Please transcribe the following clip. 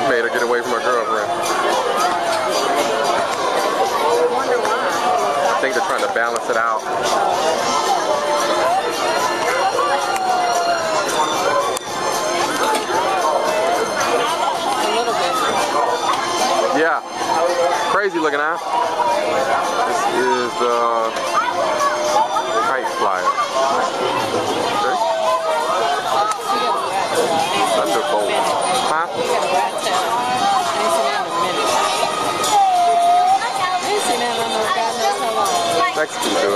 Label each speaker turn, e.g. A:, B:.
A: Made her get away from her girlfriend. I think they're trying to balance it out. Yeah, crazy looking, huh? This is the kite flyer. Okay. Thunderbolt. Huh? Mexicans do it.